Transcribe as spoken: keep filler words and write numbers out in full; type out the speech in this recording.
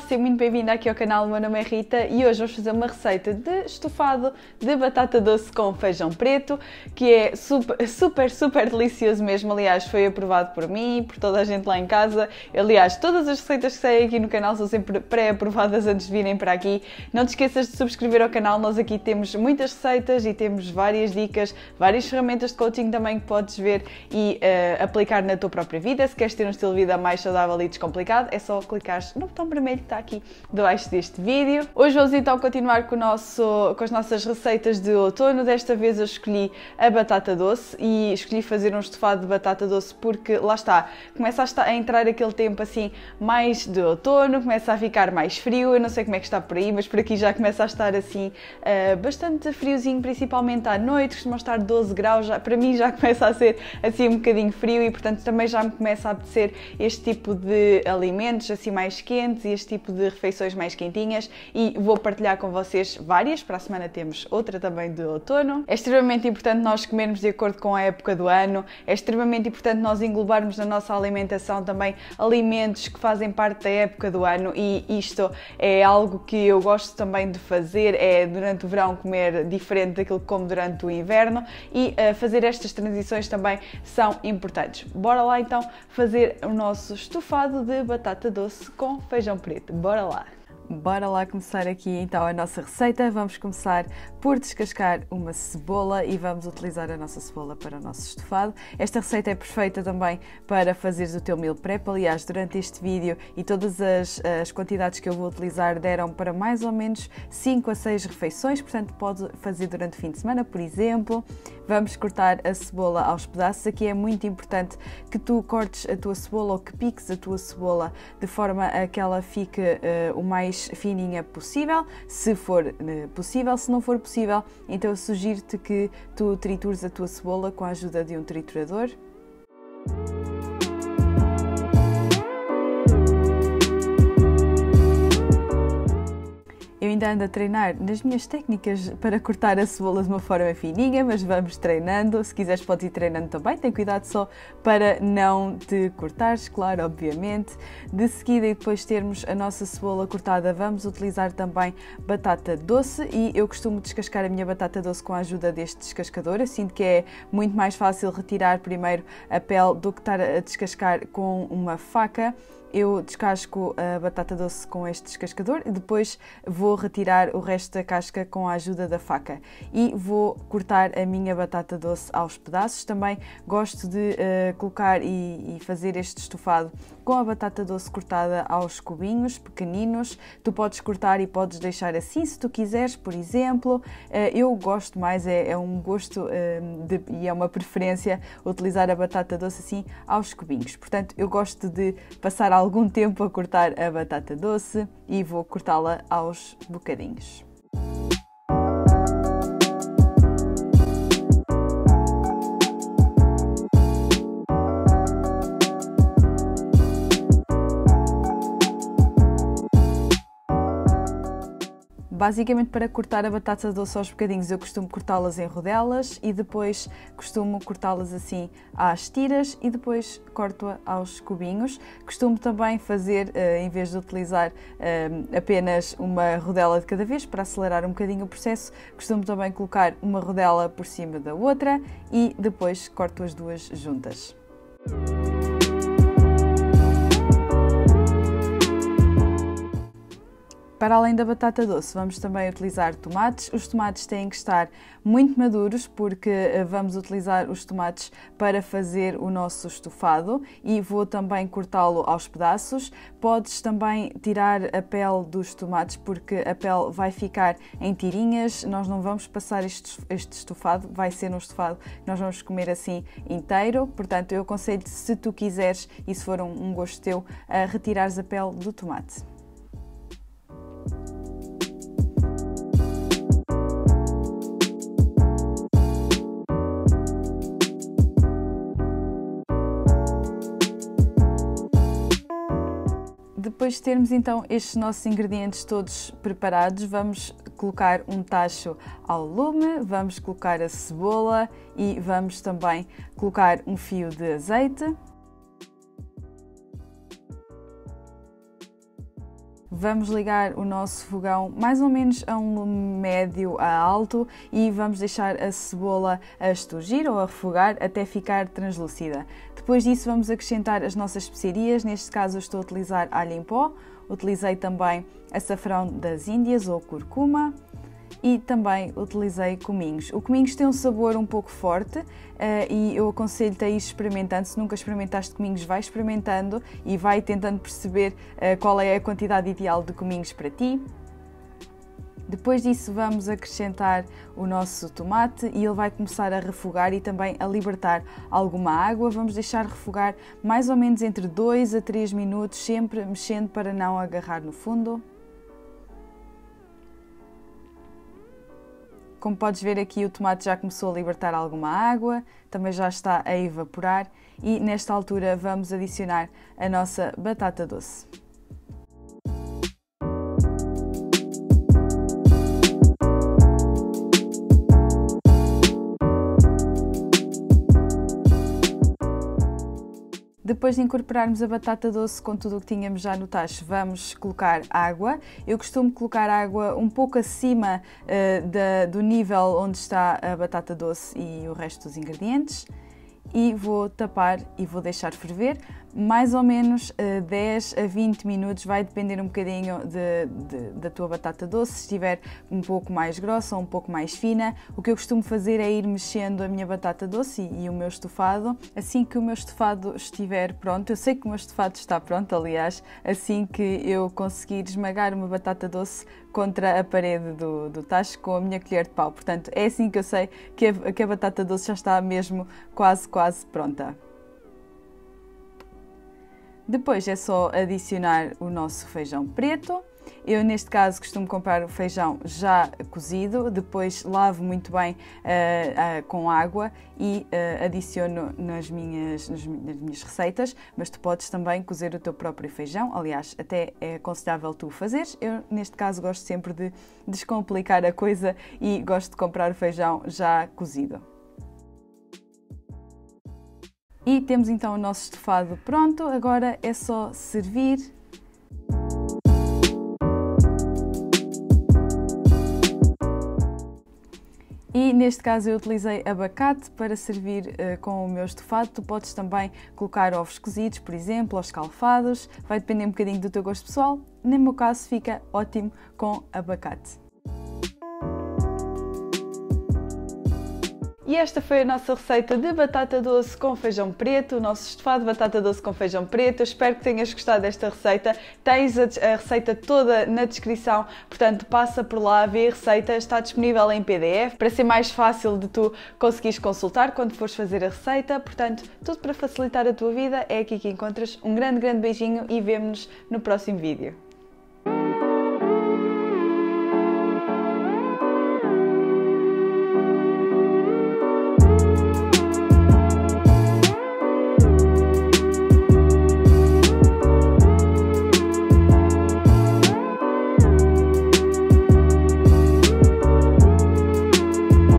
seja muito bem-vinda aqui ao canal, o meu nome é Rita e hoje vamos fazer uma receita de estofado de batata doce com feijão preto, que é super, super, super delicioso mesmo. Aliás, foi aprovado por mim e por toda a gente lá em casa. Aliás, todas as receitas que saem aqui no canal são sempre pré-aprovadas antes de virem para aqui. Não te esqueças de subscrever ao canal, nós aqui temos muitas receitas e temos várias dicas, várias ferramentas de coaching também que podes ver e uh, aplicar na tua própria vida. Se queres ter um estilo de vida mais saudável e descomplicado, é só clicares no botão vermelho que está aqui debaixo deste vídeo. Hoje vamos então continuar com, o nosso, com as nossas receitas de outono. Desta vez eu escolhi a batata doce e escolhi fazer um estofado de batata doce porque, lá está, começa a, estar, a entrar aquele tempo assim mais de outono, começa a ficar mais frio. Eu não sei como é que está por aí, mas por aqui já começa a estar assim uh, bastante friozinho, principalmente à noite, costuma estar doze graus, já, para mim já começa a ser assim um bocadinho frio e portanto também já me começa a apetecer este tipo de alimentos assim mais quentes e este tipo de refeições mais quentinhas, e vou partilhar com vocês várias. Para a semana temos outra também de outono. É extremamente importante nós comermos de acordo com a época do ano, é extremamente importante nós englobarmos na nossa alimentação também alimentos que fazem parte da época do ano, e isto é algo que eu gosto também de fazer, é durante o verão comer diferente daquilo que como durante o inverno, e uh, fazer estas transições também são importantes. Bora lá então fazer o nosso estofado de batata doce com feijão preto. Bora lá! Bora lá começar aqui então a nossa receita. Vamos começar por descascar uma cebola e vamos utilizar a nossa cebola para o nosso estofado. Esta receita é perfeita também para fazeres o teu meal prep. Aliás, durante este vídeo e todas as, as quantidades que eu vou utilizar deram para mais ou menos cinco a seis refeições, portanto pode fazer durante o fim de semana, por exemplo. Vamos cortar a cebola aos pedaços. Aqui é muito importante que tu cortes a tua cebola ou que piques a tua cebola de forma a que ela fique uh, o mais fininha possível, se for uh, possível. Se não for possível, então eu sugiro-te que tu tritures a tua cebola com a ajuda de um triturador. Eu ainda ando a treinar nas minhas técnicas para cortar a cebola de uma forma fininha, mas vamos treinando. Se quiseres podes ir treinando também, tem cuidado só para não te cortares, claro, obviamente. De seguida, e depois de termos a nossa cebola cortada, vamos utilizar também batata doce, e eu costumo descascar a minha batata doce com a ajuda deste descascador. Eu sinto que é muito mais fácil retirar primeiro a pele do que estar a descascar com uma faca. Eu descasco a batata doce com este descascador e depois vou retirar o resto da casca com a ajuda da faca e vou cortar a minha batata doce aos pedaços. Também gosto de uh, colocar e, e fazer este estofado com a batata doce cortada aos cubinhos pequeninos. Tu podes cortar e podes deixar assim se tu quiseres, por exemplo. Uh, eu gosto mais, é, é um gosto uh, de, e é uma preferência utilizar a batata doce assim aos cubinhos. Portanto, eu gosto de passar algum tempo a cortar a batata doce e vou cortá-la aos bocadinhos. Basicamente, para cortar a batata doce aos bocadinhos, eu costumo cortá-las em rodelas e depois costumo cortá-las assim às tiras e depois corto-a aos cubinhos. Costumo também fazer, em vez de utilizar apenas uma rodela de cada vez para acelerar um bocadinho o processo, costumo também colocar uma rodela por cima da outra e depois corto as duas juntas. Para além da batata doce, vamos também utilizar tomates. Os tomates têm que estar muito maduros porque vamos utilizar os tomates para fazer o nosso estofado e vou também cortá-lo aos pedaços. Podes também tirar a pele dos tomates porque a pele vai ficar em tirinhas. Nós não vamos passar este, este estofado, vai ser um estofado que nós vamos comer assim inteiro. Portanto, eu aconselho-te, se tu quiseres e se for um, um gosto teu, a retirares a pele do tomate. Depois de termos então estes nossos ingredientes todos preparados, vamos colocar um tacho ao lume, vamos colocar a cebola e vamos também colocar um fio de azeite. Vamos ligar o nosso fogão mais ou menos a um médio a alto e vamos deixar a cebola a esturgir ou a refogar até ficar translúcida. Depois disso vamos acrescentar as nossas especiarias, neste caso eu estou a utilizar alho em pó, utilizei também açafrão das Índias ou cúrcuma e também utilizei cominhos. O cominhos tem um sabor um pouco forte uh, e eu aconselho-te a ir experimentando. Se nunca experimentaste cominhos, vai experimentando e vai tentando perceber uh, qual é a quantidade ideal de cominhos para ti. Depois disso vamos acrescentar o nosso tomate e ele vai começar a refogar e também a libertar alguma água. Vamos deixar refogar mais ou menos entre dois a três minutos, sempre mexendo para não agarrar no fundo. Como podes ver aqui, o tomate já começou a libertar alguma água, também já está a evaporar e nesta altura vamos adicionar a nossa batata doce. Depois de incorporarmos a batata doce com tudo o que tínhamos já no tacho, vamos colocar água. Eu costumo colocar água um pouco acima uh, da, do nível onde está a batata doce e o resto dos ingredientes. E vou tapar e vou deixar ferver mais ou menos uh, dez a vinte minutos, vai depender um bocadinho de, de, da tua batata doce, se estiver um pouco mais grossa ou um pouco mais fina. O que eu costumo fazer é ir mexendo a minha batata doce e, e o meu estofado. Assim que o meu estofado estiver pronto, eu sei que o meu estofado está pronto, aliás, assim que eu conseguir esmagar uma batata doce contra a parede do, do tacho com a minha colher de pau. Portanto, é assim que eu sei que a, que a batata doce já está mesmo quase, quase pronta. Depois é só adicionar o nosso feijão preto. Eu, neste caso, costumo comprar o feijão já cozido, depois lavo muito bem uh, uh, com água e uh, adiciono nas minhas, nas, nas minhas receitas, mas tu podes também cozer o teu próprio feijão. Aliás, até é aconselhável tu fazeres. Eu, neste caso, gosto sempre de descomplicar a coisa e gosto de comprar o feijão já cozido. E temos então o nosso estofado pronto, agora é só servir. E neste caso eu utilizei abacate para servir uh, com o meu estofado. Tu podes também colocar ovos cozidos, por exemplo, ou escalfados, vai depender um bocadinho do teu gosto pessoal. No meu caso fica ótimo com abacate. E esta foi a nossa receita de batata doce com feijão preto, o nosso estofado de batata doce com feijão preto. Eu espero que tenhas gostado desta receita. Tens a, a receita toda na descrição, portanto passa por lá, vê a receita, está disponível em P D F para ser mais fácil de tu conseguires consultar quando fores fazer a receita. Portanto, tudo para facilitar a tua vida é aqui que encontras. Um grande, grande beijinho e vemo-nos no próximo vídeo.